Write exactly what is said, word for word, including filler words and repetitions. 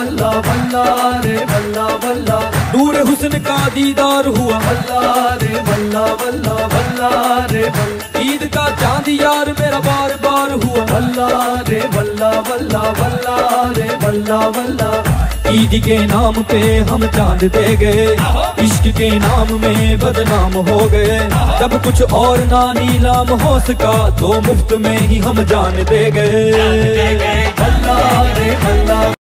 बल्ला बल्ला रे बल्ला बल्ला, नूर हुस्न का दीदार हुआ बल्ला रे बल्ला बल्ला बल्ला रे बल्ला, ईद का चांद यार मेरा बार बार हुआ बल्ला रे बल्ला बल्ला बल्ला रे बल्ला बल्ला। ईद के नाम पे हम चांद दे गए, इश्क के नाम में बदनाम हो गए। जब कुछ और ना नीलाम हो सका तो मुफ्त में ही हम जान दे गए। बल्ला रे बल्ला